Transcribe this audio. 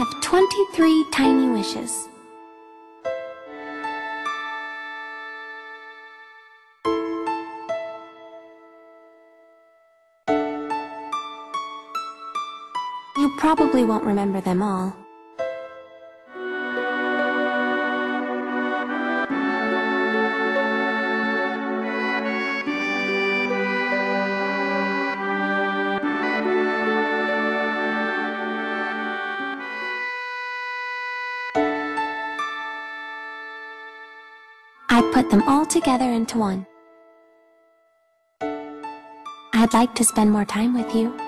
have 23 tiny wishes. You probably won't remember them all. I put them all together into one. I'd like to spend more time with you.